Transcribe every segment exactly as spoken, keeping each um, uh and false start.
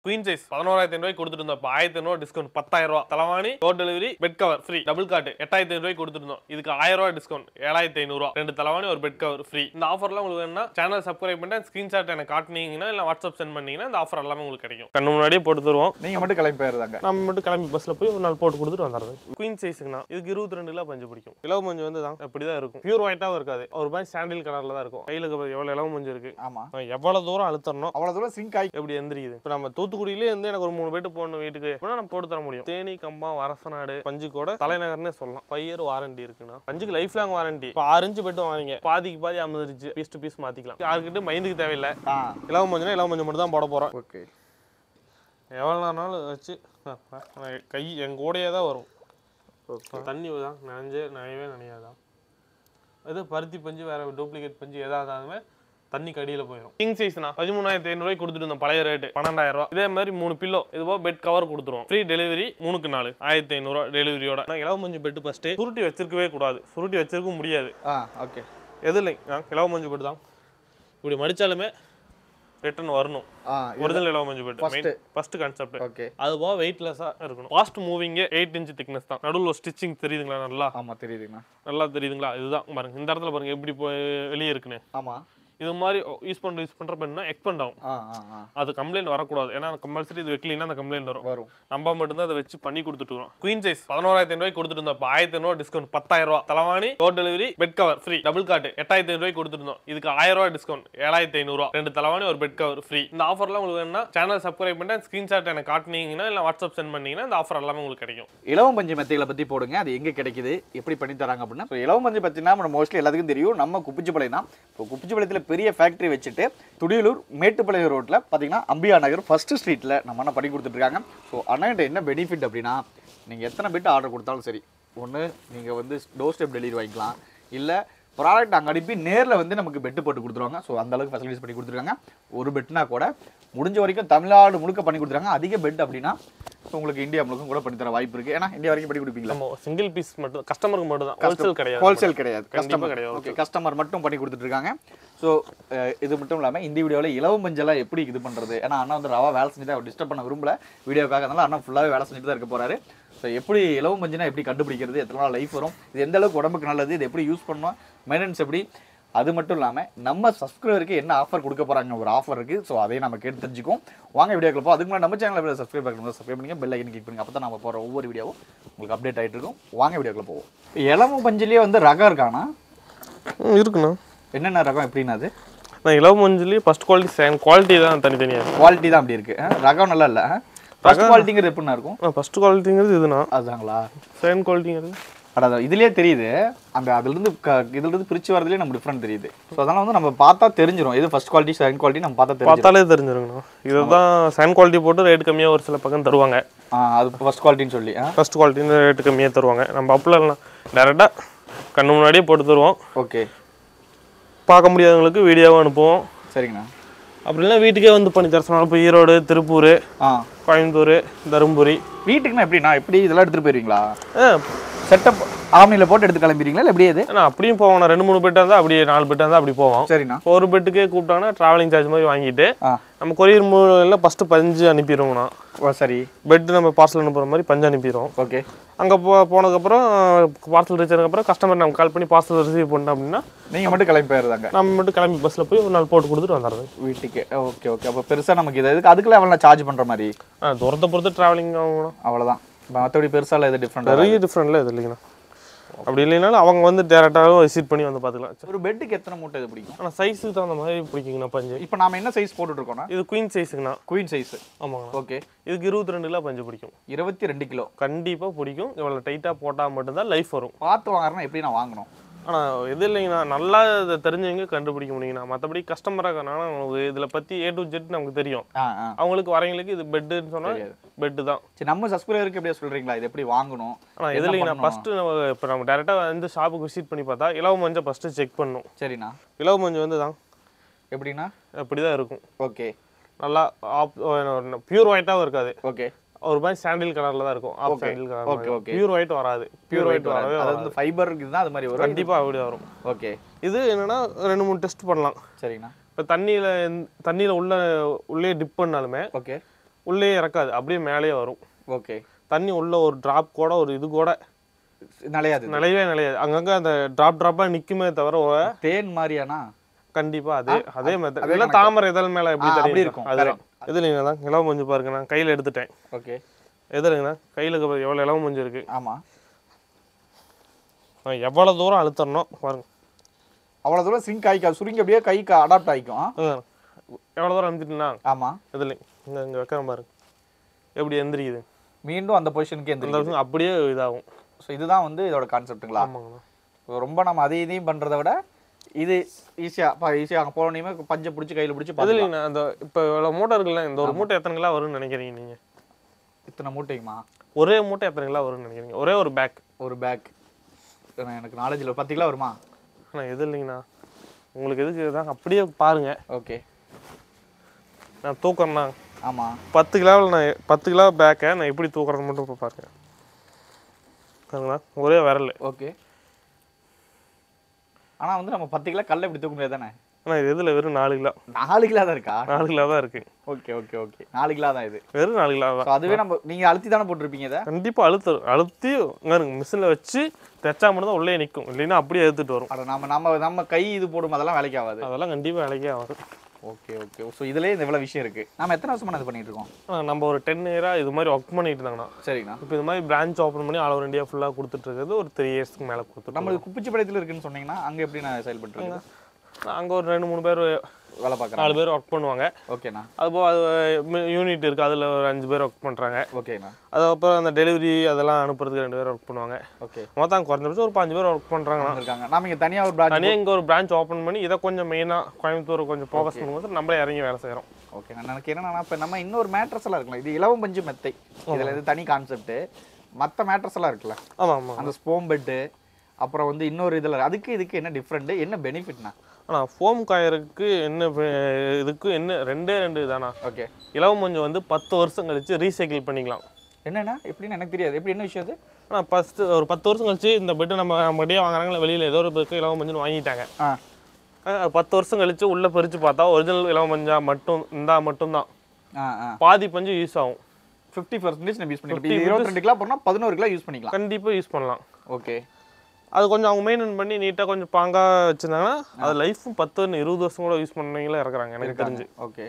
queen size பதினோராயிரத்து ஐநூறு ரூபாய்க்கு கொடுத்துட்டு இருந்தோம். ஆயிரத்து ஐநூறு டிஸ்கவுண்ட் பத்தாயிரம் ரூபாய். தலவாணி door delivery bed cover free. Double cot எட்டாயிரத்து ஐநூறு ரூபாய்க்கு கொடுத்துட்டு இருந்தோம். இதுக்கு ஆயிரம் ரூபாய் டிஸ்கவுண்ட் ஏழாயிரத்து ஐநூறு ரூபாய். ரெண்டு தலவாணி ஒரு பெட் கவர் ஃப்ரீ. இந்த ஆஃபர்லாம் உங்களுக்கு வேணும்னா சேனல் சப்ஸ்கிரைப் பண்ணி ஸ்கிரீன்ஷாட் எனக்கு காட்டுனீங்கன்னா இல்ல வாட்ஸ்அப் சென்ட் பண்ணீங்கன்னா இந்த ஆஃபர் எல்லாமே உங்களுக்கு கிடைக்கும். கண்ணு முன்னாடியே போட்டு தருவோம். நீங்க மட்டும் கிளம்பி போயிருந்தாங்க. நம்ம மட்டும் கிளம்பி பஸ்ல போய் ஒரு நாள் போட்டு கொடுத்துட்டு வந்துடுறது. குயின் சைஸ்க்குனா இதுக்கு இருபத்தி ரெண்டு கிலோ பஞ்சு பிடிக்கும். இலவ பஞ்சு வந்து தான் இப்படிதான் இருக்கும். பியூர் ஒயிட்டாவும் இருக்காது. ஒரு மாதிரி சாண்டில் கலர்ல தான் இருக்கும். கையில எவ்வளவு இலவ பஞ்சு இருக்கு. ஆமா. எவ்வளவு தூரம் அழுத்தறணும் அவ்வளவு தூரம் சிங்க் ஆகி எப்படி எந்திரிக்குது. இப்போ நம்ம தூத்துக்குடியிலே இருந்து எனக்கு ஒரு மூணு பேட்டு போகணும் வீட்டுக்கு அப்படின்னா நம்ம போட்டு தர முடியும். தேனி கம்பம் அரசநாடு பஞ்சு கூட தலைநகர்னே சொல்லலாம். ஃபைவ் இயர் வாரண்டி இருக்குன்னா பஞ்சுக்கு லைஃப் லாங் வாரண்டி. இப்போ ஆறு இன்ச்சு பெட்டு வாங்கிங்க பாதிக்கு பாதி அமர்ந்துருச்சு பீஸ் டு பீஸ் மாத்திக்கலாம். யாருக்கிட்ட மைண்டுக்கு தேவையில்லை. இலவ பஞ்சுனா இலவ பஞ்சு மட்டும் தான் போட போறோம். ஓகே. எவ்வளோ நாள் வச்சு கை என் கூடையே தான் வரும். தண்ணி தான் நனைஞ்சு நனையவே நனையாதான். இது பருத்தி பஞ்சு வேற டூப்ளிகேட் பஞ்சு எதாவது தண்ணி கடியில போயிடும். கிங் சைஸ்னா பதிமூணாயிரத்தி ஐநூறு ரூபாய் கொடுத்துட்டு இருந்தோம். பழைய ரேட்டு பன்னெண்டாயிரம் ரூபாய். இதே மாதிரி மூணு பில்லோ இதுவோ பெட் கவர் கொடுத்துருவோம். ஃப்ரீ டெலிவரி மூணுக்கு நாலு ஆயிரத்தி ஐநூறு ரூபாய் டெலிவரியோட. இலவ மஞ்சு பெட்டு ஃபர்ஸ்ட் சுருட்டி வச்சிருக்கவே கூடாது. சுருட்டி வச்சிருக்க முடியாது. ஓகே. எது இல்லை இலவ மஞ்சு பெட்டு தான் இப்படி மடிச்சாலுமே ரிட்டர்ன் வரணும். ஒரிஜினல் இலவ மஞ்சு பெட்டு ஃபர்ஸ்ட் கான்செப்ட். ஓகே. அது போக வெயிட்லெஸ்ஸா இருக்கணும். Fast moving eight inch thickness தான். நடுவில் ஒரு ஸ்டிச்சிங் தெரியுதுங்களா? நல்லா ஆமா தெரியுதுங்க. நல்லா தெரியுதுங்களா? இதுதான் பாருங்க. இந்த இடத்துல பாருங்க எப்படி வெளியே இருக்குன்னு. ஆமா. இது மாதிரி யூஸ் பண்ற யூஸ் பண்ற பண்ணா எக்ஸ்பெண்ட் ஆகும். அது கம்ப்ளைண்ட் வரக்கூடாது. ஏன்னா கம்பல்சரி இது வைக்கலன்னா அந்த கம்ப்ளைண்ட் வரும். வரும். நம்ம மட்டும் தான் அதை வச்சு பண்ணி கொடுத்துட்டு இருக்கோம். குயின் சைஸ் பதினோராயிரத்தி ஐநூறு ரூபாய்க்கு கொடுத்துட்டு இருந்தோம். ஆயிரத்தி ஐநூறு டிஸ்கவுண்ட் பத்தாயிரம் ரூபாய். தலவாணி door delivery bed cover free. Double cot எட்டாயிரத்தி ஐநூறு ரூபாய்க்கு கொடுத்துட்டு இருந்தோம். இதுக்கு ஆயிரம் ரூபாய் டிஸ்கவுண்ட் ஏழாயிரத்தி ஐநூறு ரூபாய். ரெண்டு தலவாணி ஒரு பெட் கவர் ஃப்ரீ. இந்த ஆஃபர்லாம் உங்களுக்கு வேணும்னா சேனல் சப்ஸ்கிரைப் பண்ணி ஸ்கிரீன்ஷாட் எனக்கு காட்டுனீங்கன்னா இல்ல வாட்ஸ்அப் சென்ட் பண்ணீங்கன்னா இந்த ஆஃபர் எல்லாமே உங்களுக்கு கிடைக்கும். இலவ பஞ்சு மெத்தைகளை பத்தி போடுங்க. அது எங்க கிடைக்குது எப்படி பண்ணி தராங்க அப்படின்னா இலவ பஞ்சு பத்தினா நம்ம மோஸ்ட்லி எல்லாத்துக்கும் தெரியும். நம்ம குப்பிச்சிப்பாளையம் தான். இப்போ குப்பிச்சிப்பாளையத்துல பெரிய ஃபேக்டரி வச்சு துடியலூர் மேட்டுப்பாளையம் ரோட்ல பாத்தீங்கன்னா அம்பியா நகர் ஃபர்ஸ்ட் ஸ்ட்ரீட்ல நம்ம அண்ணா பண்ணி கொடுத்துட்டு இருக்காங்க. ஸோ அண்ணாட்ட என்ன பெனிஃபிட் அப்படின்னா நீங்க எத்தனை பெட் ஆர்டர் கொடுத்தாலும் சரி, ஒன்று நீங்க வந்து டோர் ஸ்டெப் டெலிவரி வாங்கிக்கலாம், இல்லை ப்ராடக்ட் அங்கே அனுப்பி நேரில் வந்து நமக்கு பெட்டு போட்டு கொடுத்துருவாங்க. ஸோ அந்த அளவுக்கு ஃபெசிலிட்டிஸ் பண்ணி கொடுத்துருக்காங்க. ஒரு பெட்னா கூட முடிஞ்ச வரைக்கும் தமிழ்நாடு முழுக்க பண்ணி கொடுத்துருக்காங்க. அதிக பெட் அப்படின்னா உங்களுக்கு இந்தியா முழுக்கும் கூட பண்ணி தர வாய்ப்பு இருக்கு. ஏன்னா இந்தியா வரைக்கும் பண்ணி கொடுப்பீங்களா? சிங்கிள் பீஸ் மட்டும் கஸ்டமருக்கு மட்டும் தான். ஹோல்சேல் கிடையாது. ஹோல்சேல் கிடையாது. கஸ்டமர் கிடையாது. ஓகே. கஸ்டமர் மட்டும் பண்ணி கொடுத்துட்டு இருக்காங்க. ஸோ இது மட்டும் இல்லாமல் இந்த வீடியோவில் இலவ மஞ்சள் எப்படி இது பண்ணுறது, ஏன்னா அண்ணா வந்து ரவா வேலை செஞ்சுட்டு அவர் டிஸ்டர்ப் பண்ண விரும்பல வீடியோக்காக. அதனால அண்ணா ஃபுல்லாகவே வேலை செஞ்சுட்டு தான் இருக்க போறாரு. ஸோ எப்படி இலவ மஞ்சுனா எப்படி கண்டுபிடிக்கிறது, எத்தனை நாள் லைஃப் வரும், இது எந்த அளவுக்கு உடம்புக்கு நல்லது, இது எப்படி யூஸ் பண்ணணும், மெயின்டெனன்ஸ் எப்படி, அது மட்டும் இல்லாமல் நம்ம சப்ஸ்கிரைபருக்கு என்ன ஆஃபர் கொடுக்க போகிறாங்க, ஒரு ஆஃபர் இருக்குது. ஸோ அதையும் நம்ம கேட்டு தெரிஞ்சுக்கோம். வாங்க வீடியோக்கள் போ. அதுக்கு முன்னாடி நம்ம சேனலில் சப்ஸ்கிரைப் பண்ணணும், சப்ஸ்கிரைப் பண்ணிங்க, பெல் ஐக்கன் கிளிக் பண்ணுங்க. அப்போ தான் நம்ம போகிற ஒவ்வொரு வீடியோவும் உங்களுக்கு அப்டேட் ஆகிட்டு இருக்கும். வாங்க வீடியோக்கள் போவோம். இலவ பஞ்சுலேயே வந்து ரகம் இருக்கானா? இருக்குண்ணா. என்னென்ன ரகம் எப்படின்னா? அது நான் இலவ மஞ்சுலேயே ஃபர்ஸ்ட் குவாலிட்டி செகண்ட் குவாலிட்டி தான் தனித்தனியாக குவாலிட்டி தான் அப்படி இருக்குது. ரகம் நல்லா இல்லை. ஃபர்ஸ்ட் குவாலிட்டிங்கிறது எப்படின்னா இருக்கும்? ஃபர்ஸ்ட் குவாலிட்டிங்கிறது இதுனா அதுதாங்களா? செகண்ட் குவாலிட்டிங்கிறது அதான் இதுலேயே தெரியுது. அந்த அதுலேருந்து இதுலேருந்து பிரித்து வரதுலேயே நம்ம டிஃப்ரெண்ட் தெரியுது. ஸோ அதனால் வந்து நம்ம பார்த்தா தெரிஞ்சிடும் இது ஃபர்ஸ்ட் குவாலிட்டி செகண்ட் குவாலிட்டி நம்ம பார்த்தா பார்த்தாலே தெரிஞ்சிருங்கண்ணா. இதுதான் செகண்ட் குவாலிட்டி போட்டு ரேட் கம்மியாக ஒரு சில பக்கம் தருவாங்க. அது ஃபர்ஸ்ட் குவாலிட்டின்னு சொல்லி ஃபர்ஸ்ட் குவாலிட்டின்னு ரேட்டு கம்மியாக தருவாங்க. நம்ம அப்படிலாம் டேரெக்டாக கண்ணு முன்னாடியே போட்டு தருவோம். ஓகே. பார்க்க முடியாதவங்களுக்கு வீடியோவும் அனுப்புவோம். சரிங்கண்ணா. அப்படிலாம் வீட்டுக்கே வந்து பண்ணி தர சொன்னாலும் இப்போ ஈரோடு, திருப்பூர், கோயம்புத்தூர், தருமபுரி. வீட்டுக்குன்னா எப்படின்னா எப்படி இதெல்லாம் எடுத்துகிட்டு போயிருவீங்களா? செட்டப் ஆம்னியில் போட்டு எடுத்து கிளம்பிடுறீங்களா இல்லை எப்படியே? ஏன்னா அப்படியும் போவோம். ரெண்டு மூணு பெட்டாக இருந்தால் அப்படியே நாலு பெட்டாக இருந்தால் அப்படி போவோம். சரிண்ணா. ஒரு பெட்டுக்கே கூப்பிட்டாங்கன்னா ட்ராவலிங் சார்ஜ் மாதிரி வாங்கிட்டு நம்ம கொரியர் மூலம் ஃபஸ்ட்டு பஞ்சு அனுப்பிடுவோம்ண்ணா. சரி. பெட்டு நம்ம பார்சல் அனுப்புகிற மாதிரி பஞ்சு அனுப்பிடுவோம். ஓகே. அங்கே போ போனதுக்கப்புறம் பார்சல் ரீச் ஆனதுக்கப்புறம் கஸ்டமர் நம்ம கால் பண்ணி பார்சல் ரிசீவ் பண்ணோம் அப்படின்னா நீங்கள் மட்டும் கிளம்பி போயிருந்தாங்க. நம்ம மட்டும் கிளம்பி பஸ்ஸில் போய் ஒரு நாள் போட்டு கொடுத்துட்டு வந்துடுறது வீட்டுக்கு. Okay okay. அப்போ பெருசாக நமக்கு இது இதுக்கு அதுக்குள்ள எவ்வளோ சார்ஜ் பண்ணுற மாதிரி? ஆ தூரத்தை பொறுத்து ட்ராவலிங் ஆகணும். அவ்வளோதான். மற்றபடி பெருசாக இது டிஃப்ரெண்ட் நிறைய டிஃப்ரெண்ட்டில் இது இல்லைங்கண்ணா. அப்படி இல்லைனாலும் அவங்க வந்து டேரெக்டாகவும் விசிட் பண்ணி வந்து பார்த்துக்கலாம். ஒரு பெட்டுக்கு எத்தனை மூட்டை இது பிடிக்கும்? ஆனால் சைஸுக்கு தகுந்த மாதிரி பிடிக்குங்கண்ணா பஞ்சு. இப்போ நாம என்ன சைஸ் போட்டுட்ருக்கோம்னா இது குயின் சைஸுங்கண்ணா. Queen size. ஆமாங்கண்ணா. ஓகே. இதுக்கு இருபத்தி ரெண்டு கிலோ பஞ்சு பிடிக்கும். இருபத்தி ரெண்டு கிலோ கண்டிப்பாக பிடிக்கும். இவ்வளோ டைட்டாக போட்டால் மட்டும்தான் லைஃப் வரும். பார்த்து வாங்குறேன்னா எப்படி நான் வாங்கணும்? ஆனால் இது இல்லைங்கண்ணா, நல்லா இதை தெரிஞ்சவங்க கண்டுபிடிக்க முடியுங்கண்ணா. மற்றபடி கஸ்டமராக உங்களுக்கு இதில் பற்றி ஏ டு ஜெட் நமக்கு தெரியும். அவங்களுக்கு வரவங்களுக்கு இது பெட்டுன்னு சொன்னால் பெட்டு தான். சரி, நம்ம சப்ஸ்கிரைபருக்கு எப்படியா சொல்கிறீங்களா இது எப்படி வாங்கணும்? ஆனால் இது இல்லைங்கண்ணா, ஃபஸ்ட்டு நம்ம இப்போ நம்ம டேரெக்டாக வந்து ஷாப்புக்கு விசிட் பண்ணி பார்த்தா இலவ மஞ்சள் ஃபஸ்ட்டு செக் பண்ணணும். சரிண்ணா. இலவ மஞ்சள் வந்து தான் எப்படின்னா இப்படி தான் இருக்கும். ஓகே. நல்லா பியூர் ஒயிட்டாகவும் இருக்காது. ஓகே. ஒரு மாதிரி சாண்டில் கலர்ல தான் இருக்கும். Off sandal colour. Okay okay. Pure white வராது. பியூர் ஒயிட் வரவே அது வந்து ஃபைபர் இதுதான் அது மாதிரி வரும். கண்டிப்பா அப்படியே வரும். ஓகே. இது என்னன்னா ரெண்டு மூணு டெஸ்ட் பண்ணலாம். சரிண்ணா. இப்போ தண்ணியில தண்ணியில உள்ள உள்ளே டிப் பண்ணாலுமே ஓகே உள்ளே இறக்காது, அப்படியே மேலேயே வரும். ஓகே. தண்ணி உள்ள ஒரு டிராப் கூட ஒரு இது கூட நிலையாது, நிலையவே நிலையாது. அங்கங்கே அந்த டிராப் ட்ராப்பாக நிற்குமே தவிர. தேன் மாதிரியானா? கண்டிப்பா அதே அதே மெத்தட். இதெல்லாம் தாமரை இதழ் மேலே எப்படி தெரியும் இருக்கும். அதெல்லாம் இது இல்லைங்க தான் இலவம் மஞ்சு பாருங்க, நான் கையில் எடுத்துட்டேன். ஓகே. எதுலங்கண்ணா கையில் எவ்வளோ இலவம் மஞ்சு இருக்கு. ஆமாம். எவ்வளோ தூரம் அழுத்தணும் பாருங்க, அவ்வளோ தூரம் சிங்க் ஆகிக்கும், சுருங்கி அப்படியே கைக்கு அடாப்ட் ஆகிக்கும். எவ்வளோ தூரம் அனுப்பிட்டுனா. ஆமாம். இதுல இங்கே இங்கே வைக்கிறேன் பாருங்க, எப்படி எந்திரிக்குது. மீண்டும் அந்த பொசிஷனுக்கு எந்திரிக்கும், அப்படியே இதாகும். ஸோ இதுதான் வந்து இதோட கான்செப்ட்டுங்களா? ஆமாங்கண்ணா. ரொம்ப நம்ம அதையும் இதையும் பண்ணுறத விட இது ஈஸியாக ஈஸியாக அங்கே போனோன்னே பஞ்சை பிடிச்சி கையில் பிடிச்சி. அது இல்லைங்கண்ணா, அந்த இப்போ இவ்வளோ மூட்டை இருக்குல்ல, இந்த ஒரு மூட்டை எத்தனை கிலோ வரும்னு நினைக்கிறீங்க நீங்கள்? இத்தனை மூட்டைக்குமா? ஒரே மூட்டை எத்தனை கிலோ வரும்னு நினைக்கிறீங்க? ஒரே ஒரு பேக். ஒரு பேக் எனக்கு நாலேஜில் பத்து கிலோ வருமா? அண்ணா எது இல்லைங்கண்ணா, உங்களுக்கு எதுக்கு தான் அப்படியே பாருங்க. ஓகே. நான் தூக்குறேண்ணா. ஆமாம். பத்து கிலோவில் நான் பத்து கிலோ பேக்கை நான் எப்படி தூக்குறது மட்டும் இப்போ பாருங்க. சரிங்களா, ஒரே விரல். ஓகே. ஆனால் வந்து நம்ம பத்து கிலோ கல்லை இப்படி தூக்க முடியாது தானே? ஆனால் இது எதில் வெறும் நாலு கிலோ. நாலு கிலோ தான் இருக்கா? நாலு கிலோ தான் இருக்கு. Okay okay okay. நாலு கிலோ தான் இது, வெறும் நாலு கிலோ தான். அதுவே நம்ம நீங்கள் அழுத்தி தானே போட்டிருப்பீங்க இதை? கண்டிப்பாக அழுத்து அழுத்தி மிஷினில் வச்சு தைச்சா மட்டும் தான் உள்ளே நிற்கும், இல்லைன்னா அப்படியே எடுத்துகிட்டு வரும். அதை நம்ம நம்ம நம்ம கை இது போடும் அதெல்லாம் வேலைக்கு ஆகாது. அதெல்லாம் கண்டிப்பாக வேலைக்கே ஆகாது. Okay okay. ஸோ இதுலேயே இந்த இவ்வளோ விஷயம் இருக்குது. நம்ம எத்தனை வருஷமாக இது பண்ணிட்டு இருக்கோம்? நம்ம ஒரு டென் இயராக இது மாதிரி ஒர்க் பண்ணிட்டு இருந்தாங்கண்ணா. சரிங்கண்ணா. இப்போ இது மாதிரி பிரான்ச் ஓப்பன் பண்ணி ஆல் ஓவர் இந்தியா ஃபுல்லாக கொடுத்துட்டு இருக்கிறது ஒரு த்ரீ இயர்ஸ்க்கு மேலே கொடுத்துட்டு. நம்மளுக்கு குப்பிச்சிப்பாளையத்தில் இருக்குன்னு சொன்னீங்கன்னா அங்கே எப்படி நான் செயல்பட்டுருக்கேன்? அங்கே ஒரு ரெண்டு மூணு பேர் வேலை பார்க்குறேன், நாலு பேர் ஒர்க் பண்ணுவாங்க. ஓகேண்ணா. அதுபோல் அது யூனிட் இருக்குது, அதில் ஒரு அஞ்சு பேர் ஒர்க் பண்ணுறாங்க. ஓகேண்ணா. அதுக்கப்புறம் அந்த டெலிவரி அதெல்லாம் அனுப்புறதுக்கு ரெண்டு பேர் ஒர்க் பண்ணுவாங்க. ஓகே. மொத்தம் குறைஞ்சபட்சம் ஒரு பாஞ்சு பேர் ஒர்க் பண்ணுறாங்க இருக்காங்க. நம்ம இங்கே தனியாக ஒரு பிரான்ச் தனியாக இங்கே ஒரு பிரான்ச் ஓப்பன் பண்ணி இதை கொஞ்சம் மெயினாக கோயம்புத்தூர் கொஞ்சம் ஃபோக்கஸ் பண்ணும்போது நம்மளே இறங்கி வேலை செய்கிறோம். ஓகே. நான் எனக்கு என்னன்னா, இப்போ நம்ம இன்னொரு மேட்ரஸ் எல்லாம் இருக்கலாம், இது இலவம் பஞ்சு மெத்தை, இதில் இது தனி கான்செப்ட்டு. மற்ற மேட்ரஸ் எல்லாம் இருக்குல்ல, ஆமாம் ஆமாம், அந்த ஸ்போம் பெட்டு, அப்புறம் வந்து இன்னொரு இதில் அதுக்கு இதுக்கு என்ன டிஃப்ரெண்ட்டு, என்ன பெனிஃபிட்னா? ஆனால் ஃபோம் காயருக்கு என்ன இதுக்கு என்ன ரெண்டே ரெண்டு தானா. ஓகே. இலவம் மஞ்சு வந்து பத்து வருஷம் கழிச்சு ரீசைக்கிள் பண்ணிக்கலாம். என்னென்னா எப்படின்னு எனக்கு தெரியாது, எப்படி என்ன விஷயம் அது? ஆனால் ஃபஸ்ட்டு ஒரு பத்து வருஷம் கழிச்சு இந்த பெட்டு நம்ம நம்மகிட்டே வாங்குறாங்களே, வெளியில் ஏதோ ஒரு பெருக்கு இலவம் மஞ்சுன்னு வாங்கிட்டாங்க. ஆ பத்து வருஷம் கழிச்சு உள்ளே பறித்து பார்த்தா ஒரிஜினல் இலவம் மஞ்சா மட்டும் இருந்தால் மட்டும்தான் பாதி பஞ்சு யூஸ் ஆகும். ஃபிஃப்டி பர்சன்டேஜ் நம்ம யூஸ் பண்ணிக்கலாம். இருபத்தி ரெண்டு கிலோ போனால் பதினோரு கிலோ யூஸ் பண்ணிக்கலாம். கண்டிப்பாக யூஸ் பண்ணலாம். ஓகே. அது கொஞ்சம் அவங்க மெயின்டைன் பண்ணி நீட்டாக கொஞ்சம் பாங்காக வச்சுருந்தாங்கன்னா அது லைஃப்பும் பத்து இருபது வருஷம் கூட யூஸ் பண்ணவங்களே இருக்கிறாங்க எனக்கு தெரிஞ்சு. ஓகே.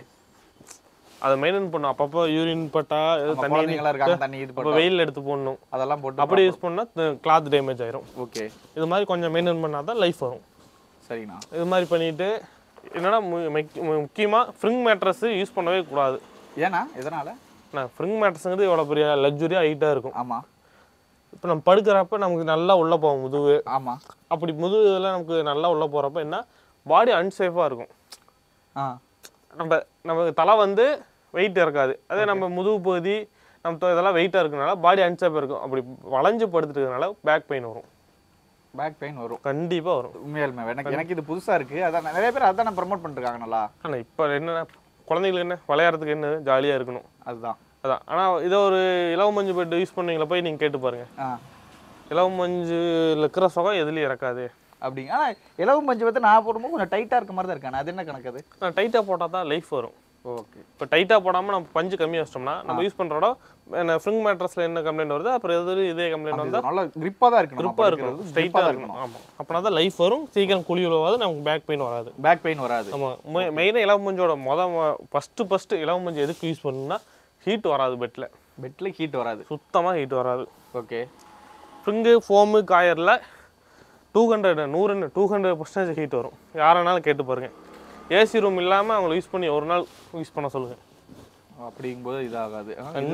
அதை மெயின்டைன் பண்ணும், அப்பப்போ யூரின் பட்டா தண்ணி தண்ணி இப்போ வெயில் எடுத்து போடணும், அதெல்லாம் போட்டு அப்படி யூஸ் பண்ணால் கிளாத் டேமேஜ் ஆயிரும். ஓகே. இது மாதிரி கொஞ்சம் மெயின்டைன் பண்ணால் தான் லைஃப் வரும். சரிண்ணா. இது மாதிரி பண்ணிட்டு என்னன்னா முக்கியமாக ஃப்ரிங் மேட்ரஸ் யூஸ் பண்ணவே கூடாது. ஏன்னா இதனால் நான் ஃப்ரிங் மேட்ரஸுங்கிறது எவ்வளோ பெரிய லக்ஸுரியாக ஹைட்டாக இருக்கும். ஆமாம். இப்போ நம்ம படுக்கிறப்ப நமக்கு நல்லா உள்ளே போகும் முதுகு. ஆமாம். அப்படி முதுகு இதெல்லாம் நமக்கு நல்லா உள்ளே போகிறப்ப என்ன பாடி அன்சேஃபாக இருக்கும். ஆ நம்ம நமக்கு தலை வந்து வெயிட் இருக்காது, அதே நம்ம முதுகு பகுதி நம்ம இதெல்லாம் வெயிட்டாக இருக்கனால பாடி அன்சேஃபாக இருக்கும். அப்படி வளைஞ்சு படுத்துட்டு இருக்கனால பேக் பெயின் வரும். பேக் பெயின் வரும், கண்டிப்பாக வரும். உண்மையாலுமே எனக்கு எனக்கு இது புதுசாக இருக்குது. அதான் நிறைய பேர் அதான் ப்ரமோட் பண்ணிருக்காங்க நல்லா. ஆனால் இப்போ என்னென்ன குழந்தைங்களுக்கு என்ன விளையாடுறதுக்கு என்ன ஜாலியாக இருக்கணும், அதுதான் அதான். ஆனால் இதை ஒரு இலவம் மஞ்சு பெட் யூஸ் பண்ணீங்களா போய் நீங்கள் கேட்டு பாருங்கள், இலவம் மஞ்சுல இருக்கிற சுகம் எதுலேயும் இறக்காது அப்படிங்க. ஆனால் இலவம் மஞ்சு வந்து நான் போடும்போது கொஞ்சம் டைட்டாக இருக்க மாதிரி தான் இருக்கானே, அது என்ன கணக்கு? அது நான் டைட்டாக போட்டால் தான் லைஃப் வரும். ஓகே. இப்போ டைட்டாக போடாமல் நம்ம பஞ்சு கம்மியாக வச்சிட்டோம்னா நம்ம யூஸ் பண்ணுறோட ஃப்ரிங் மேட்ரஸில் என்ன கம்ப்ளைண்ட் வருது அப்புறம் எது இதே கம்ப்ளைண்ட் வந்தால் நல்லா கிரிப்பாக தான் இருக்கணும், கிரிப்பாக இருக்கணும், ஸ்ட்ரைட்டாக இருக்கணும். ஆமாம், அப்படின்னா தான் லைஃப் வரும், சீக்கிரம் குழி உழுவாது, நமக்கு பேக் பெயின் வராது. பேக் பெயின் வராது. ஆமாம். மெயினாக இலவம் மஞ்சோட மொதல் ஃபஸ்ட்டு ஃபஸ்ட்டு இலவம் மஞ்சு எதுக்கு யூஸ் பண்ணணும்னா ஹீட் வராது, பெட்டில் பெட்டில் ஹீட் வராது, சுத்தமாக ஹீட் வராது. ஓகே. ஃப்ரிங்கு ஃபோமு காயரில் டூ ஹண்ட்ரட் நூறு டூ ஹண்ட்ரட் பர்சன்டேஜ் ஹீட் வரும். யாரானாலும் கேட்டு பாருங்கள். ஏசி ரூம் இல்லாமல் அவங்களை யூஸ் பண்ணி ஒரு நாள் யூஸ் பண்ண சொல்லுங்கள். அப்படிங்கும்போது இதாகாது.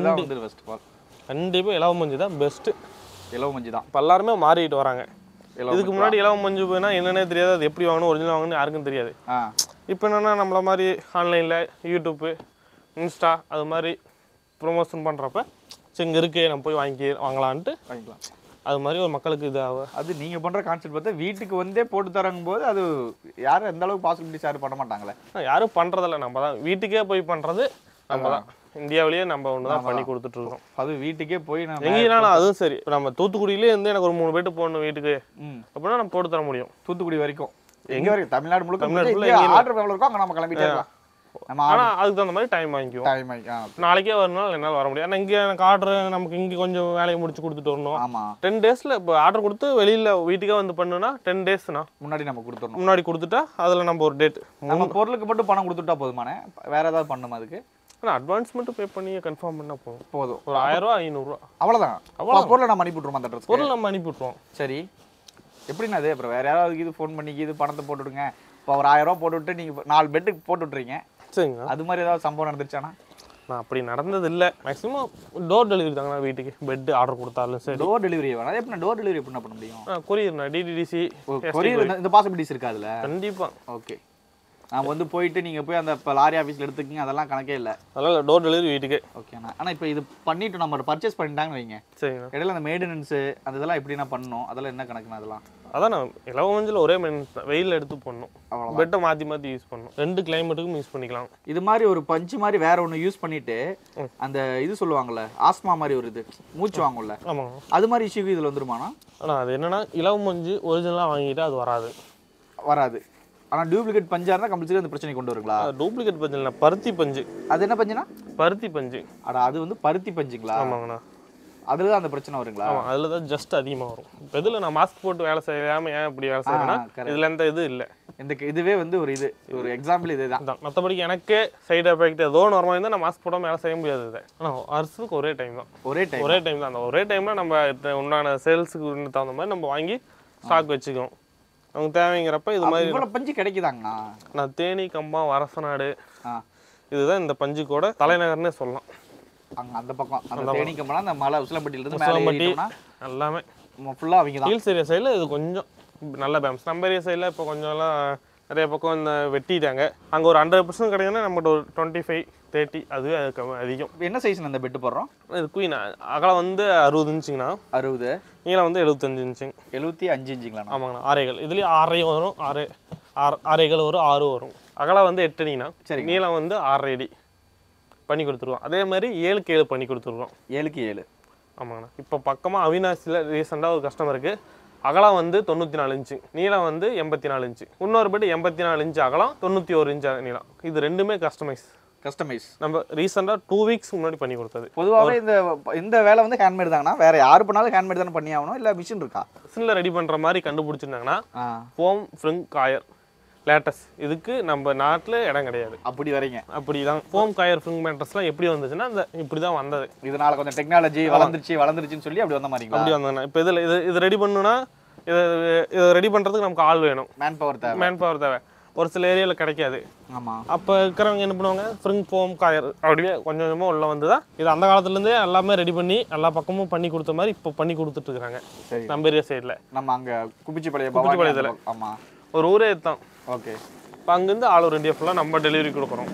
கண்டிப்பாக இலவம் மஞ்சு தான் பெஸ்ட்டு. இலவம் மஞ்சு தான் இப்போ எல்லாருமே மாறிட்டு வராங்க. இதுக்கு முன்னாடி இலவம் மஞ்சு போயினா என்னன்னே தெரியாது, அது எப்படி வாங்கணும் ஒரிஜினல் வாங்கணும் யாருக்கும் தெரியாது. இப்போ என்னென்னா நம்மள மாதிரி ஆன்லைனில் யூடியூப்பு இன்ஸ்டா அது மாதிரி ப்ரொமோஷன் பண்ணுறப்ப சரி இங்கே இருக்கே நம்ம போய் வாங்கி வாங்கலான்ட்டு வாங்கிக்கலாம். அது மாதிரி ஒரு மக்களுக்கு இது ஆகும். அது நீங்கள் பண்ணுற கான்செப்ட் பார்த்தா வீட்டுக்கு வந்தே போட்டு தரங்கும் போது அது யாரும் எந்த அளவுக்கு பாசிபிலிட்டிஸ் யாரும் பண்ண மாட்டாங்களே. யாரும் பண்ணுறதில்ல, நம்ம தான் வீட்டுக்கே போய் பண்ணுறது. நம்ம தான் இந்தியாவிலேயே நம்ம ஒன்று தான் பண்ணி கொடுத்துட்ருக்கோம். அது வீட்டுக்கே போய் நம்ம எங்கேனாலும் அதுவும் சரி. இப்போ நம்ம தூத்துக்குடியிலே இருந்து எனக்கு ஒரு மூணு பேட்டு போகணும் வீட்டுக்கு அப்படின்னா நம்ம போட்டு தர முடியும். தூத்துக்குடி வரைக்கும் எங்கே வரைக்கும் தமிழ்நாடு முழுக்க தமிழ்நாடு ஆர்டர் எவ்வளோ இருக்கோ அங்கே நம்ம கிளம்பிட்டே இருக்கலாம். ஆனால் அதுக்கு தகுந்த மாதிரி டைம் வாங்கிக்குவோம். டைம் வாங்கி நாளைக்கே வரனால என்னால் வர முடியாது. ஆனால் இங்கே எனக்கு ஆர்டர் நமக்கு இங்கே கொஞ்சம் வேலையை முடிச்சு கொடுத்துட்டு வரணும். ஆமாம், டென் டேஸில் இப்போ ஆர்டர் கொடுத்து வெளியில் வீட்டுக்கே வந்து பண்ணுன்னா டென் டேஸ்னா முன்னாடி நம்ம கொடுத்துடணும். முன்னாடி கொடுத்துட்டா அதில் நம்ம ஒரு டேட் நம்ம பொருளுக்கு மட்டும் பணம் கொடுத்துட்டா போதுமானே, வேற ஏதாவது பண்ணுமா அதுக்கு? ஆனால் அட்வான்ஸ் மட்டும் பே பண்ணி கன்ஃபார்ம் பண்ணால் போதும். போதும், ஒரு ஆயிரரூவா ஐநூறுரூவா அவ்வளோதான். அவ்வளோ பொருளை நம்ம அனுப்பிவிட்ருவோம் அந்த ட்ரெஸ் பொருள் நம்ம அனுப்பி விட்ருவோம். சரி, எப்படின்னா அது அப்புறம் வேற யாராவது இது ஃபோன் பண்ணி இது பணத்தை போட்டுவிடுங்க, இப்போ ஒரு ஆயிரம் ரூபா போட்டு விட்டு நீங்கள் நாலு பெட்டுக்கு போட்டு விட்றீங்க, சரிங்க. அது மாதிரி ஏதாவது சம்பவம் நடந்துருச்சானா? நான் அப்படி நடந்தது இல்லை. மேக்ஸிமம் டோர் டெலிவரி தாங்கண்ணா, வீட்டுக்கு பெட் ஆர்டர் கொடுத்தாலும் சரி. டோர் டெலிவரி வேணாம், எப்படி டோர் டெலிவரி எப்படி பண்ண முடியும்? கொரியர்ண்ணா, டிடிடிசி கொரியர் இந்த பாசிபிலிட்டிஸ் இருக்கா அதில்? கண்டிப்பாக. ஓகே, நான் வந்து போயிட்டு நீங்கள் போய் அந்த இப்போ லாரி ஆஃபீஸில் எடுத்துக்கிங்க, அதெல்லாம் கணக்கே இல்லை. அதெல்லாம் டோர் டெலிவரி வீட்டுக்கு. ஓகேண்ணா. ஆனால் இப்போ இது பண்ணிவிட்டு நம்ம பர்ச்சேஸ் பண்ணிட்டாங்கன்னு வைங்க, சரிங்கண்ணா, இடையில அந்த மெயின்டெனன்ஸு அந்த இதெல்லாம் எப்படின்னா பண்ணணும், அதெல்லாம் என்ன கணக்குண்ணா? அதெல்லாம் அதான் நான் இலவமஞ்சில் ஒரே மெயின்டெனன்ஸ் தான், வெயிலில் எடுத்து பண்ணணும், அவ்வளோ பெட்டை மாற்றி மாற்றி யூஸ் பண்ணணும், ரெண்டு கிளைமேட்டுக்கும் யூஸ் பண்ணிக்கலாம். இது மாதிரி ஒரு பஞ்சு மாதிரி வேற ஒன்று யூஸ் பண்ணிட்டு அந்த இது சொல்லுவாங்கல்ல ஆஸ்மா மாதிரி ஒரு இது மூச்சு வாங்கும்ல, ஆமாங்க, அது மாதிரி இஷ்யூ இதில் வந்துருமாண்ணா? ஆனால் அது என்னன்னா இலவமஞ்சு ஒரிஜினலாக வாங்கிட்டு அது வராது வராது. ஆனால் டூப்ளிகேட் பஞ்சா இருந்தால் கம்பல்சரி அந்த பிரச்சனை கொண்டு வருங்களா? டூப்ளிகேட் பஞ்சு இல்லை, பருத்தி பஞ்சு. அது என்ன பஞ்சுனா? பருத்தி பஞ்சு. அட அது வந்து பருத்தி பஞ்சுங்களா? ஆமாங்கண்ணா, அதில் தான் அந்த பிரச்சனை வருங்களா? ஆமாம், அதில் தான் ஜஸ்ட் அதிகமாக வரும். இப்போ இதில் நான் மாஸ்க் போட்டு வேலை செய்யாமல் ஏன் இப்படி வேலை செய்யறேன்னா இதில் எந்த இது இல்லை. இந்த இதுவே வந்து ஒரு இது ஒரு எக்ஸாம்பிள் இது தான். மற்றபடிக்கு எனக்கே சைடு எஃபெக்ட் ஏதோ நார்மலாக இருந்தால் நான் மாஸ்க் போடாமல் வேலை செய்ய முடியாது. இது ஆனால் வருஷத்துக்கு ஒரே டைம் தான், ஒரே டைம் ஒரே டைம் தான். அந்த ஒரே டைமில் நம்ம உண்டான சேல்ஸுக்கு தகுந்த மாதிரி நம்ம வாங்கி ஸ்டாக் வச்சுக்கோம். அவங்க தேவைங்கிறப்ப இது மாதிரி இவ்வளோ பஞ்சு கிடைக்குதாங்கண்ணா? நான் தேனி, கம்பம், வரசநாடு இதுதான் இந்த பஞ்சுக்கோட தலைநகர்னே சொல்லலாம். அங்கே அந்த பக்கம் அந்த தேனி கம்பம்னா அந்த மலை உசிலம்பட்டியிலிருந்து உசிலம்பட்டி எல்லாமே ஃபுல்லாக அவங்க தான். ஹில்ஸ் ஏரியா சைடில் இது கொஞ்சம் நல்ல பேம்ஸ். நம்ம ஏரியா சைடில் இப்போ கொஞ்சம் எல்லாம் நிறைய பக்கம் இந்த வெட்டிட்டாங்க. அங்கே ஒரு ஹண்ட்ரட் பர்சன்ட் கிடைக்குன்னா நம்மகிட்ட ஒரு டுவெண்ட்டி ஃபைவ் தேர்ட்டி அதுவே அதுக்கு அதிகம். என்ன சைஸ் அந்த பெட்டு போடுறோம்? இது குயின் அகலம் வந்து அறுபது இன்ச்சுங்கண்ணா, அறுபது, நீளம் வந்து எழுபத்தஞ்சு இன்ச்சுங்க. எழுபத்தி அஞ்சு இன்ச்சுங்களா? ஆமாங்கண்ணா, ஆரைகள் இதுலேயும் ஆறையும் வரும், ஆறு ஆறு ஆரைகள் வரும், ஆறு வரும். அகலம் வந்து எட்டு அடிங்கண்ணா, சரி, நீளம் வந்து ஆறரை அடி பண்ணி கொடுத்துருவோம். அதே மாதிரி ஏழுக்கு ஏழு பண்ணி கொடுத்துருவோம். ஏழுக்கு ஏழு ஆமாங்கண்ணா. இப்போ பக்கமாக அவினாசியில் ரீசெண்டாக ஒரு கஸ்டமருக்கு அகலம் வந்து தொண்ணூற்றி நாலு இன்ச்சு, நீளம் வந்து எண்பத்தி நாலு இன்ச்சு, இன்னொரு படி எண்பத்தி நாலு இன்ச்சு அகலம், தொண்ணூற்றி ஒரு இன்ச்சு நீளம். இது ரெண்டுமே கஸ்டமைஸ் கஸ்டமைஸ் நம்ம ரீசெண்டாக டூ வீக்ஸ் முன்னாடி பண்ணி கொடுத்தது. பொதுவாகவே இந்த இந்த வேலை வந்து ஹேண்ட்மேட் தாங்கண்ணா, வேற யாரு பண்ணாலும் ஹேண்ட்மேட் தானே பண்ணி ஆகணும், இல்லை மிஷின் இருக்கா? மிஷினில் ரெடி பண்ணுற மாதிரி கண்டுபிடிச்சிருந்தாங்கன்னா ஃபோம் ஃப்ரிங் காயர் லேட்டஸ் இதுக்கு நம்ம நாட்டில் இடம் கிடையாது. அப்படி வரீங்க? அப்படி தான். ஃபோம் காயர் ஃப்ரிங் மேட்ரஸ்லாம் எப்படி வந்துச்சுன்னா அந்த இப்படி தான் வந்தது. இதனால கொஞ்சம் டெக்னாலஜி வளர்ந்துருச்சு வளர்ந்துருச்சுன்னு சொல்லி அப்படி வந்த மாதிரி அப்படி வந்தாங்கண்ணா. இப்போ இதில் இது இது ரெடி பண்ணணும்னா இதை இதை ரெடி பண்ணுறதுக்கு நமக்கு ஆள் வேணும், மேன் பவர் தேவை, மேன் பவர் தேவை. ஒரு சில ஏரியாவில் கிடைக்காது. ஆமாம். அப்போ இருக்கிறவங்க என்ன பண்ணுவாங்க, ஃப்ரிங் ஃபோம் காயர் அப்படியே கொஞ்சம் கொஞ்சமாக உள்ள வந்து தான் இது அந்த காலத்துலேருந்தே எல்லாமே ரெடி பண்ணி எல்லா பக்கமும் பண்ணி கொடுத்த மாதிரி இப்போ பண்ணி கொடுத்துட்ருக்குறாங்க நம்ம ஏரியா சைடில். நம்ம அங்கே குப்பிச்சிப்பாளையம் குப்பிச்சிப்பாளையத்தில் ஆமாம் ஒரு ஊரே தான். ஓகே. இப்போ அங்கேருந்து ஆல் ஓவர் இந்தியா ஃபுல்லாக நம்ம டெலிவரி கொடுக்குறோம்.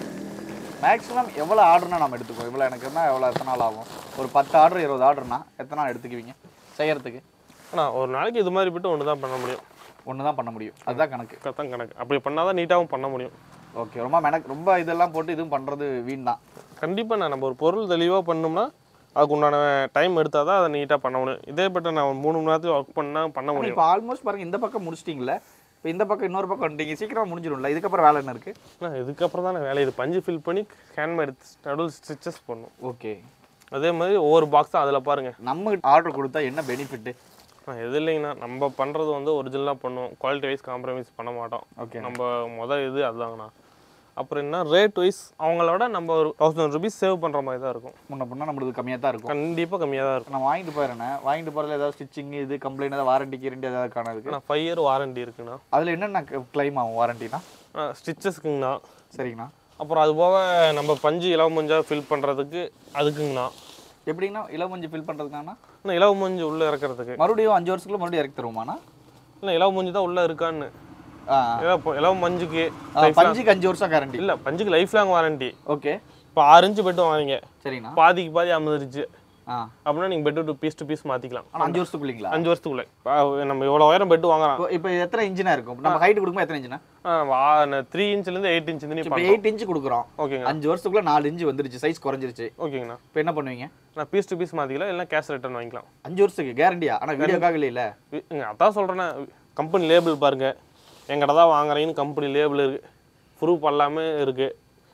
மேக்ஸிமம் எவ்வளோ ஆர்டர்னா நம்ம எடுத்துக்குவோம்? இவ்வளோ எனக்கு இருந்தால் எவ்வளோ எத்தனை நாள் ஆகும்? ஒரு பத்து ஆர்டர் இருபது ஆர்டர்னா எத்தனை நாள் எடுத்துக்குவீங்க செய்யறதுக்கு? ஆனால் ஒரு நாளைக்கு இது மாதிரி போட்டு ஒன்று தான் பண்ண முடியும். ஒன்று தான் பண்ண முடியும், அதுதான் கணக்கு. தான் கணக்கு. அப்படி பண்ணால் தான் நீட்டாகவும் பண்ண முடியும். ஓகே. ரொம்ப மெனக்கு ரொம்ப இதெல்லாம் போட்டு இதுவும் பண்ணுறது வீண் தான். கண்டிப்பாக நான் நம்ம ஒரு பொருள் தெளிவாக பண்ணோம்னா அதுக்கு உண்டான டைம் எடுத்தால் தான் அதை நீட்டாக பண்ண முடியும். இதே பட்ட நான் மூணு மணி நேரத்துக்கு ஒர்க் பண்ணால் பண்ண முடியும். இப்போ ஆல்மோஸ்ட் பாருங்கள், இந்த பக்கம் முடிச்சிட்டிங்களே, இப்போ இந்த பக்கம் இன்னொரு பக்கம் வந்துட்டீங்க, சீக்கிரமாக முடிஞ்சிடும்ல. இதுக்கப்புறம் வேலை என்ன இருக்குது? இதுக்கப்புறம் தான் வேலை. இது பஞ்சு ஃபில் பண்ணி ஹேண்ட்மேட் நடுவில் ஸ்டிச்சஸ் பண்ணும். ஓகே. அதே மாதிரி ஒவ்வொரு பாக்ஸும் அதில் பாருங்கள். நம்ம ஆர்டர் கொடுத்தா என்ன பெனிஃபிட்டு? எது இல்லைங்கண்ணா, நம்ம பண்ணுறது வந்து ஒரிஜினலாக பண்ணுவோம், குவாலிட்டி வைஸ் காம்ப்ரமைஸ் பண்ண மாட்டோம். ஓகே. நம்ம மொதல் இது அதுதாங்கண்ணா. அப்புறம் என்ன ரேட் வைஸ் அவங்களோட நம்ம ஒரு தௌசண்ட் ருபீஸ் சேவ் பண்ணுற மாதிரி தான் இருக்கும். முன்ன பண்ணால் நம்மளுக்கு கம்மியாக தான் இருக்கும். கண்டிப்பாக கம்மியாக தான் இருக்கும். நான் வாங்கிட்டு போயிடுறேன். வாங்கிட்டு போகிறதுல ஏதாவது ஸ்டிச்சிங் இது கம்ப்ளைண்ட் ஏதாவது வாரண்டி கேரண்டி ஏதாவது காணாதுக்கு? நான் ஃபைவ் இயர் வாரண்டி இருக்குண்ணா. அதில் என்னென்ன கிளைம் ஆகும் வாரண்டினா? ஸ்டிச்சஸ்க்குங்கண்ணா. சரிங்கண்ணா. அப்புறம் அது போக நம்ம பஞ்சு இலவம் பஞ்சா ஃபில் பண்ணுறதுக்கு அதுக்குங்கண்ணா. எப்படின்னா இலவம் பஞ்சு ஃபில் பண்ணுறதுக்கானா? இன்னும் இலவம் பஞ்சு உள்ளே இறக்கிறதுக்கு மறுபடியும் அஞ்சு வருஷத்துக்குள்ள மறுபடியும் இறக்கி தருவோமாண்ணா? இல்லை இலவம் பஞ்சு தான் உள்ளே இருக்கான்னு. இலவம் பஞ்சுக்கு பஞ்சுக்கு அஞ்சு வருஷம் கேரண்டி இல்லை, பஞ்சுக்கு லைஃப் லாங் வாரண்டி. ஓகே. இப்போ ஆறு இன்ச்சு பெட்டு வாங்கிங்க, சரிண்ணா, பாதிக்கு பாதி அமுதிருச்சு அப்படின்னா நீங்கள் பெட்டு பீஸ் டு பீஸ் மாற்றிக்கலாம். ஆனால் அஞ்சு வருஷத்துக்குள்ளீங்களா? அஞ்சு வருஷத்துக்குள்ளே நம்ம இவ்வளோ உயரம் பெட்டு வாங்குறோம். இப்போ எத்தனை இன்ச்சுனா இருக்கும்? நம்ம ஹைட் கொடுக்கும்போது எத்தனை இன்ச்சுனா? த்ரீ இன்ச்லேருந்து எயிட் இன்ச் இப்போ எயிட் இன்ச்சு கொடுக்குறோம். ஓகேங்க. அஞ்சு வருஷத்துக்குள்ள நாலு இன்ச்சு வந்துருச்சு, சைஸ் குறைஞ்சிருச்சு. ஓகேங்கண்ணா. இப்போ என்ன பண்ணுவீங்க? நான் பீஸ் டு பீஸ் மாற்றிக்கலாம், இல்லை கேஷ் ரிட்டர்ன் வாங்கிக்கலாம். அஞ்சு வருஷத்துக்கு கேரண்டியா? ஆனால் வீடியோக்காக இல்லை. அதான் சொல்கிறேன்னா, கம்பெனி லேபிள் பாருங்கள், எங்கிட்ட தான் வாங்குறீங்கன்னு கம்பெனி லேபிள் இருக்குது, ப்ரூஃப் எல்லாமே இருக்குது,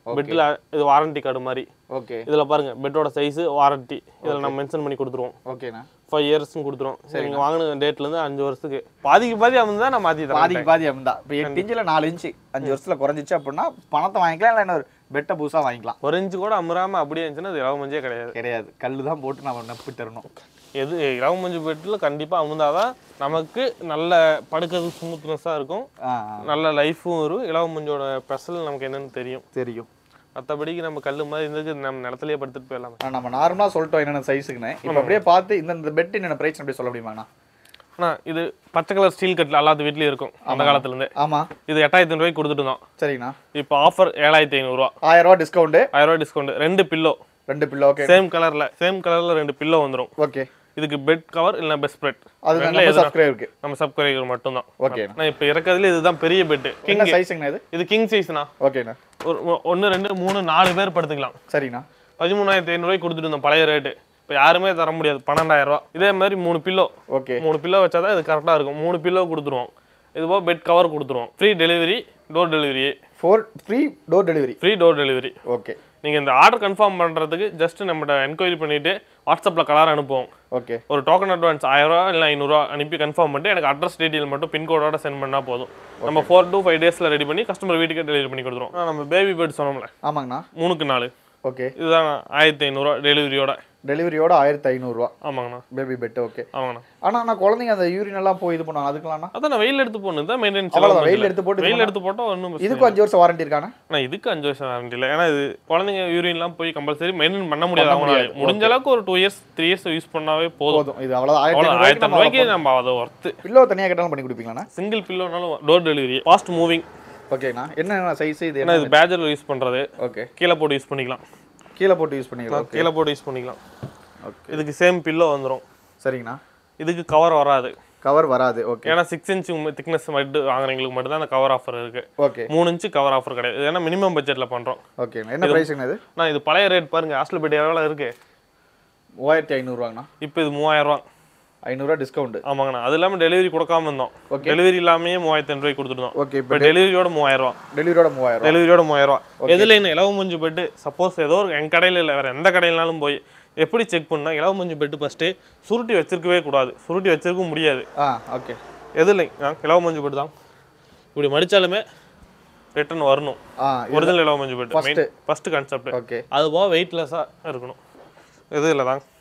பெட்ல இது வாரண்டி கார்டு மாதிரி. ஓகே. இதுல பாருங்க பெட்டோட சைஸ் வாரண்டி இதுல நம்ம மென்ஷன் பண்ணி கொடுத்துருவோம். ஓகேண்ணா. ஃபைவ் இயர்ஸ்னு கொடுத்துருவோம். நீங்க வாங்கின டேட்ல இருந்து அஞ்சு வருஷத்துக்கு பாதிக்கு பாதி அமர்ந்தா நான் மாத்தி தரேன். பாதிக்கு பாதி அமர்ந்தா இப்போ எட்டு இன்ச்சில் நாலு இன்ச்சு அஞ்சு வருஷத்துல குறைஞ்சிச்சு அப்படின்னா பணத்தை வாங்கிக்கலாம், இல்லை இன்னொரு பெட்டை புதுசாக வாங்கிக்கலாம். ஒரு இன்ச்சு கூட அமராம அப்படியே இருந்துச்சுன்னா அது இலவம் மஞ்சே கிடையாது. கிடையாது, கல் தான் போட்டு நம்ம நப்பி தரணும். எது இலவம் மஞ்சு பெட்டில் கண்டிப்பாக அமர்ந்தாதான் நமக்கு நல்ல படுக்கிறது ஸ்மூத்னஸாக இருக்கும், நல்ல லைஃபும் வரும். இலவம் மஞ்சோட ஸ்பெஷல் நமக்கு என்னன்னு தெரியும் தெரியும் மற்றபடிக்கு நம்ம கல் மாதிரி இருந்தது நம்ம நிலத்திலேயே படுத்துட்டு போயிடலாம். நம்ம நார்மலாக சொல்லிட்டோம் என்னென்ன சைஸுக்குன்னு. இப்போ அப்படியே பார்த்து இந்த பெட் என்னென்ன ப்ரைஸ் அப்படி சொல்ல முடியுமாண்ணா? அண்ணா இது பச்சை கலர் ஸ்டீல் கட்டில் எல்லாத்து வீட்லேயும் இருக்கும் அந்த காலத்துலேருந்து. ஆமாம். இது எட்டாயிரத்தி ஐநூறுவாய்க்கு கொடுத்துட்டு இருந்தோம். சரிண்ணா. இப்போ ஆஃபர் ஏழாயிரத்தி ஐநூறுரூவா. ஆயிரம் ரூபா டிஸ்கவுண்ட். ஆயிரம் ரூபா டிஸ்கவுண்ட். ரெண்டு பில்லோ ரெண்டு பில்லோ ஓகே. சேம் கலரில் சேம் கலரில் ரெண்டு பில்லோ வந்துடும். ஓகே. இதுக்கு பெட் கவர் இல்ல பெட் ஸ்ப்ரெட் அது நம்ம சப்ஸ்கிரைபருக்கு நம்ம சப்ஸ்கிரைபர் மட்டும் தான். ஓகே. நான் இப்போ இறக்கிறதுல இதுதான் பெரிய பெட். என்ன சைஸ்ங்கண்ணா இது? இது கிங் சைஸ்ண்ணா. ஓகேண்ணா. ஒரு ஒன்று ரெண்டு மூணு நாலு பேர் படுத்துக்கலாம். சரிண்ணா. பதிமூணாயிரத்தி ஐநூறுவாய்க்கு கொடுத்துட்டு இருந்தோம் பழைய ரேட்டு. இப்போ யாருமே தர முடியாது, பன்னெண்டாயிரம் ரூபா. இதே மாதிரி மூணு பில்லோ. ஓகே. மூணு பில்லோ வச்சாதான் இது கரெக்டாக இருக்கும். மூணு பில்லோ கொடுத்துருவோம். இது போக பெட் கவர் கொடுத்துருவோம். Free delivery, door delivery. For free door delivery. Free door delivery. Okay. நீங்கள் இந்த ஆர்டர் கன்ஃபார்ம் பண்ணுறதுக்கு ஜஸ்ட் நம்மகிட்ட என்கொயரி பண்ணிவிட்டு வாட்ஸ்அப்பில் கலர் அனுப்புவோம். ஓகே. ஒரு டோக்கன் அட்வான்ஸ் ஆயிரம் ரூபா இல்லை ஐநூறுரூவா அனுப்பி கன்ஃபார்ம் பண்ணிட்டு எனக்கு அட்ரஸ் டீட்டெயில் மட்டும் பின்கோடோட சென்ட் பண்ணால் போதும். நம்ம ஃபோர் டு ஃபைவ் டேஸில் ரெடி பண்ணி கஸ்டமர் வீட்டுக்கே டெலிவரி பண்ணி கொடுத்துருவோம். நம்ம பேபி பெட் சொன்னோம்ல. ஆமாங்கண்ணா. மூணுக்கு நாலு. ஓகே. இதுதான் ஆயிரத்தி ஐநூறுரூவா டெலிவரியோட. டெலிவரியோட ஆயிரத்தி ஐநூறுரூவா. ஆமாங்கண்ணா. Baby bed. ஓகே. ஆமாங்கண்ணா. ஆனால் நான் குழந்தைங்க அந்த யூரின் எல்லாம் போய் இது பண்ணுவாங்க, அதுக்கெல்லாம் அதான் நான் வெயில் எடுத்து போகணும் தான் மெயின்டெனன்ஸ். அவ்வளோதான், வெயில் எடுத்து போட்டு வெயில் எடுத்து போட்டால் ஒன்றும். இதுக்கு அஞ்சு வருஷம் வாரண்டி இருக்காண்ணா? நான் இதுக்கு அஞ்சு வருஷம் வாரண்டி இல்லை. ஏன்னா இது குழந்தைங்க யூரின்லாம் போய் கம்பல்சரி மெயின்டைன் பண்ண முடியாது. அவங்களால முடிஞ்ச அளவுக்கு ஒரு two years three years use பண்ணாவே போதும். இது அவ்வளோ ஆயிரத்தி ரூபாய்க்கு நம்ம அதை ஒர்த்து. பில்லோ தனியாக கேட்டாலும் பண்ணி கொடுப்பீங்களாண்ணா? சிங்கிள் பில்லோனாலும் டோர் டெலிவரி, ஃபாஸ்ட் மூவிங். ஓகேண்ணா. என்ன சைஸ் இது? ஏன்னா இது பேஜர் யூஸ் பண்ணுறது. ஓகே. கீழே போட்டு யூஸ் பண்ணிக்கலாம். கீழே போட்டு யூஸ் பண்ணிக்கலாம். கீழே போட்டு யூஸ் பண்ணிக்கலாம். ஓகே. இதுக்கு சேம் பில்லோ வந்துடும். சரிங்கண்ணா. இதுக்கு கவர் வராது. கவர் வராது. ஓகே. ஏன்னா சிக்ஸ் இன்ச்சு திக்னஸ் மட்டும் வாங்குறவங்களுக்கு மட்டும் தான் அந்த கவர் ஆஃபர் இருக்கு. ஓகே. மூணு இன்ச்சு கவர் ஆஃபர் கிடையாது. ஏன்னா மினிமம் பட்ஜெட்ல பண்றோம். ஓகே. என்ன பிரைஸ்ங்க இது? நான் இது பழைய ரேட் பாருங்க. ஹாஸ்டல் பெட் எவ்வளோ இருக்கு? மூவாயிரத்தி ஐநூறுவாங்கண்ணா. இப்போ இது மூவாயிரம் ரூபா. ஐநூறுரூவா டிஸ்கவுண்ட். ஆமாங்கண்ணா. அது இல்லாமல் டெலிவரி கொடுக்காம இருந்தோம். டெலிவரி இல்லாமே மூவாயிரத்தி ஐநூறுவாய்க்கு கொடுத்துருந்தோம். ஓகே. இப்போ டெலிவரியோட மூவாயிரம் ரூபா. டெலிவரியோட மூவாயிரம் டெலிவரியோட மூவாயிரம் ரூபா. எதுல என்ன இலவம் மஞ்சு பெட்டு சப்போஸ் ஏதோ ஒரு என் கடையில் இல்லை வேற எந்த கடையினாலும் போய் எப்படி செக் பண்ணா இலவம் மஞ்சு பெட்டு ஃபர்ஸ்ட்டு சுருட்டி வச்சிருக்கவே கூடாது. சுருட்டி வச்சிருக்க முடியாது. ஆ ஓகே. எது இல்லைங்க இலவம் மஞ்சு பெட்டு தான். இப்படி மடிச்சாலுமே ரிட்டர்ன் வரணும். ஒரிஜினல் இலவம் மஞ்சு பெட்டு ஃபர்ஸ்ட் கான்செப்ட். ஓகே. அது போக வெயிட்லெஸ்ஸாக இருக்கணும். எது இல்லை தான்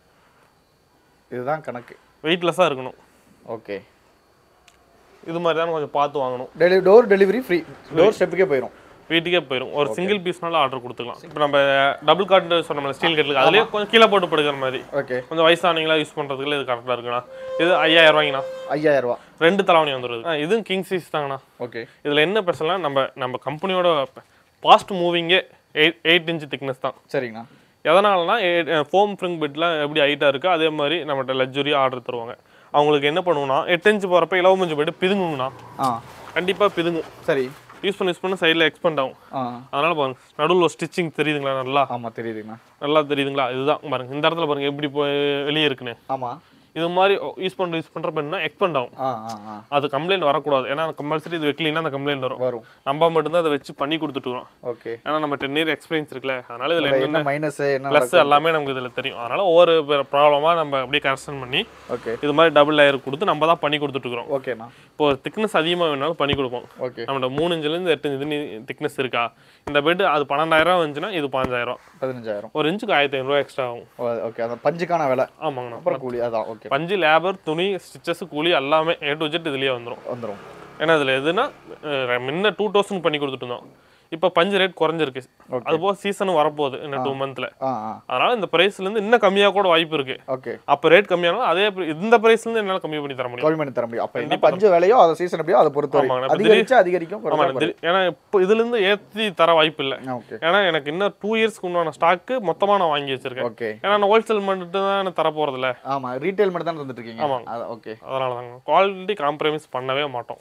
இதுதான் கணக்கு. வெயிட்லெஸ்ஸாக இருக்கணும். ஓகே. இது மாதிரி தான் கொஞ்சம் பார்த்து வாங்கணும். டெலி டோர் டெலிவரி ஃப்ரீ. டோர் ஸ்டெப்புக்கே போயிடும், வீட்டுக்கே போயிடும். ஒரு சிங்கிள் பீஸ்னால ஆர்டர் கொடுத்துக்கலாம். இப்போ நம்ம டபுள் கார்டு சொன்னோம்ல ஸ்டீல் கட்டில், அதுலேயே கொஞ்சம் கீழே போட்டு படுக்கிற மாதிரி. ஓகே. கொஞ்சம் வயசானவங்களா யூஸ் பண்ணுறதுக்குள்ள இது கரெக்டாக இருக்குண்ணா. இது ஐயாயிரம் ரூபாய்ங்கண்ணா. ஐயாயிரம் ரூபா. ரெண்டு தலைவணி வந்துடுது. இதுவும் கிங் சைஸ் தாங்கண்ணா. ஓகே. இதில் என்ன பிரச்சனை, நம்ம நம்ம கம்பெனியோட ஃபாஸ்ட் மூவிங்கே எயிட் எயிட் இன்ச் திக்னஸ் தான். சரிங்கண்ணா. எதனாலனா ஃபோம் ஃப்ரிங் பெட்லாம் எப்படி ஹைட்டாக இருக்கோ அதே மாதிரி நம்மகிட்ட லக்ஸுரியாக ஆர்டர் தருவாங்க. அவங்களுக்கு என்ன பண்ணுவோம்னா எட்டு இன்ச்சு போகிறப்ப இலவம் மஞ்சு பெட்டு பிதுங்குங்கண்ணா. கண்டிப்பாக பிதுங்கும். சரி. யூஸ் பண்ண யூஸ் பண்ண சைடில் எக்ஸ்பெண்ட் ஆகும். அதனால பாருங்க நடுவில் ஒரு ஸ்டிச்சிங் தெரியுதுங்களா? நல்லா. ஆமாம் தெரியுதுங்கண்ணா. நல்லா தெரியுதுங்களா? இதுதான் பாருங்க இந்த இடத்துல பாருங்க எப்படி போய் வெளியே இருக்குன்னு. ஆமாம். இது மாதிரி யூஸ் பண்ணுற யூஸ் பண்ணுறப்ப என்ன எக்ஸ்பெண்ட் ஆகும். அது கம்ப்ளைண்ட் வரக்கூடாது. ஏன்னா கம்பல்சரி இது வைக்கலின்னா அந்த கம்ப்ளைண்ட் வரும். வரும். நம்ம மட்டும்தான் அதை வச்சு பண்ணி கொடுத்துட்டுறோம். ஓகே. ஏன்னா நம்ம டென் இயர் எக்ஸ்பீரியன்ஸ் இருக்குல்ல, அதனால இதில் என்ன மைனஸ் என்ன ப்ளஸ் எல்லாமே நமக்கு இதில் தெரியும். அதனால ஒவ்வொரு ப்ராப்ளமாக நம்ம அப்படியே கரெக்ஷன் பண்ணி ஓகே இது மாதிரி டபுள் லேயர் கொடுத்து நம்ம தான் பண்ணி கொடுத்துட்டுருக்கோம். ஓகேண்ணா. இப்போ திக்னஸ் அதிகமாக வேணாலும் பண்ணி கொடுப்போம். ஓகே. நம்மளோட மூணு இன்ச்சுலேருந்து எட்டு இன்ச்சு திக்னஸ் இருக்கா, இந்த பெட் அது பன்னெண்டாயிரம் வந்துச்சுன்னா இது பதினஞ்சாயிரம் பதினஞ்சாயிரம் ஒரு இன்ச்சுக்கு ஆயிரத்தி ஐநூறுரூவா எக்ஸ்ட்ரா ஆகும். ஓகே. அந்த பஞ்சுக்கான விலை. ஆமாங்கண்ணா. அப்புறம் கூலி அதான். ஓகே. பஞ்சு, லேபர், துணி, ஸ்டிச்சஸ், கூலி எல்லாமே ஏ டு ஜெட் இதுலயே வந்துடும் வந்துடும். ஏன்னா இதில் எதுனா முன்ன டூ தௌசண்ட் பண்ணி கொடுத்துட்டு இருந்தோம். இப்போ பஞ்சு ரேட் குறைஞ்சிருக்கு. அது போக சீசனும் வரப்போகுது இன்னும் டூ மந்த்ல. அதனால இந்த பிரைஸ்ல இருந்து இன்னும் கம்மியா கூட வாய்ப்பு இருக்கு. ஓகே. அப்ப ரேட் கம்மியானாலும் அதே இந்த பிரைஸ்ல இருந்து என்னால கம்மி பண்ணி தர முடியும். கம்மி பண்ணி தர முடியும். அப்ப என்ன பஞ்சு விலையோ அது சீசன் எப்படியோ அதை பொறுத்து அதிகரிச்சு அதிகரிக்கும். ஏன்னா இப்போ இதுல இருந்து ஏற்றி தர வாய்ப்பு இல்லை. ஏன்னா எனக்கு இன்னும் டூ இயர்ஸ்க்கு உண்டான ஸ்டாக்கு மொத்தமா நான் வாங்கி வச்சிருக்கேன். ஓகே. ஏன்னா நான் ஹோல்சேல் மட்டும் தான் தர போறது இல்ல. ஆமா, ரீட்டைல் மட்டும் தான் தந்துட்டு இருக்கீங்க. ஆமா. ஓகே. அதனால தாங்க குவாலிட்டி காம்ப்ரமைஸ் பண்ணவே மாட்டோம்.